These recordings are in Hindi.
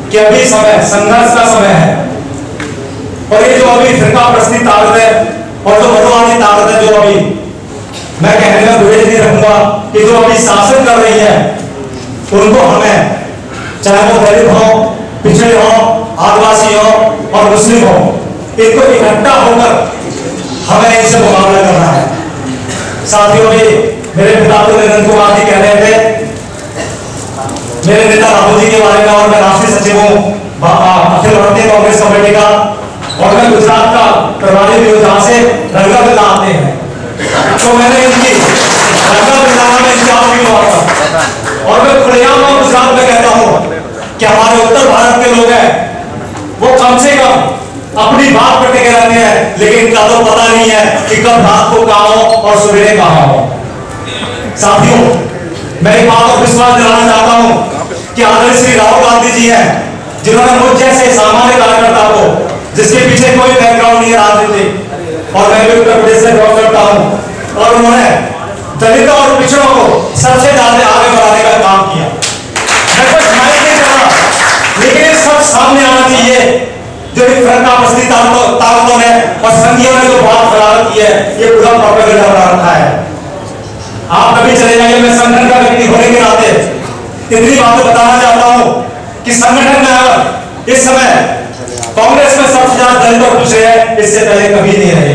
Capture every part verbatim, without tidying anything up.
कि अभी समय संघर्ष का समय है और ये जो अभी फिरका प्रस्ती ताकत है और जो मधुवादी ताकत है, जो अभी मैं कहने का गुरेज नहीं रखूंगा कि जो अभी शासन कर रही है, उनको हमें, चाहे वो दलित हो, पिछड़े हो, आदिवासी हो और मुस्लिम हो, इनको इकट्ठा होकर हमें इनसे मुकाबला करना है। साथियों, भी मेरे पिता तो नरेंद्र कुमार जी कह रहे थे, मेरे नेता राहुल जी के बारे में, और मैं राष्ट्रीय सचिव हूँ अखिल भारतीय कांग्रेस कमेटी का, और मैं गुजरात का प्रभारी भी हूँ, जहां से रंगा बिल्ला आते हैं। तो मैंने इनकी रंगा बिल्ला में इंचार्ज भी हुआ था और मैं खुलेआम और गुजरात में कहता हूँ कि हमारे उत्तर भारत के लोग हैं, वो कम से कम अपनी बात पर टिके रहते हैं, लेकिन इनका तो पता नहीं है कि कब रात को कहां हो और सवेरे कहां हो। साथियों, मैं एक बात और विश्वास दिलाना चाहता हूं कि आदरणीय श्री राहुल गांधी जी हैं, जिन्होंने मुझ जैसे सामान्य कार्यकर्ता को, जिसके पीछे कोई बैकग्राउंड नहीं है राजनीतिक, और मैं भी उत्तर प्रदेश से बिलोंग करता हूं, और उन्होंने दलितों और पिछड़ों को सबसे ज्यादा आगे बढ़ाने का काम किया। मैं कुछ माइक नहीं कर रहा, लेकिन ये सब सामने आना चाहिए। जो फिरका प्रस्ती ताकतों ने और संघियों ने जो बात फैला की है, ये पूरा प्रोपेगेंडा बना रखा है। आप कभी चले जाइए, मैं संगठन का व्यक्ति होने के नाते इतनी बातें बताना चाहता हूं कि संगठन में अगर इस समय कांग्रेस में सबसे ज्यादा दलित और पिछड़े हैं, इससे पहले कभी नहीं रहे।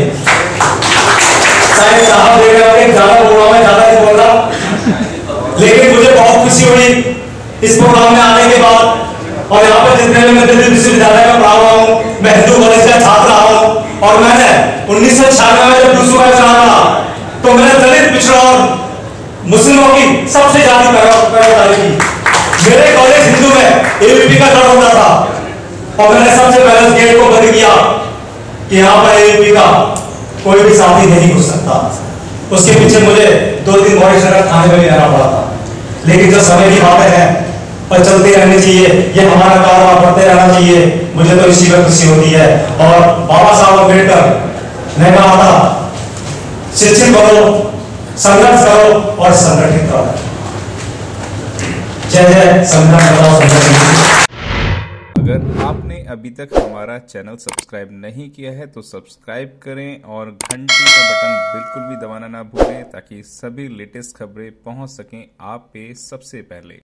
शायद साहब देख रहे होंगे, ज्यादा बोल रहा हूं, ज्यादा नहीं बोल रहा, लेकिन मुझे बहुत खुशी हुई इस प्रोग्राम में आने के बाद। और यहाँ पर जितने मैं दिल्ली विश्वविद्यालय में पढ़ा हुआ हूँ, मैं हिंदू कॉलेज का छात्र रहा हूँ, और मैंने उन्नीस सौ छियानवे में जब दूसरों का चुनाव लड़ा, तो मैंने दलित, पिछड़ा और मुस्लिमों की सबसे ज्यादा पैरवी की। मेरे कॉलेज हिंदू में एबीवीपी का दर होता था, और मैंने सबसे पहले उस गेट को बंद किया कि यहाँ पर एबीवीपी का कोई भी साथी नहीं घुस सकता। उसके पीछे मुझे दो तीन बॉडी शरत खाने में भी रहना पड़ा था, लेकिन जो समय की बातें हैं और चलते रहनी चाहिए, ये हमारा कारोबार बढ़ते रहना चाहिए, मुझे तो इसी में खुशी होती है। और बाबा साहब अम्बेडकर ने कहा था, शिक्षित करो, संघर्ष करो और संगठित करो। जय जय संगठन करो, संगठित। अगर आपने अभी तक हमारा चैनल सब्सक्राइब नहीं किया है तो सब्सक्राइब करें और घंटी का बटन बिल्कुल भी दबाना ना भूलें, ताकि सभी लेटेस्ट खबरें पहुंच सकें आप पे सबसे पहले।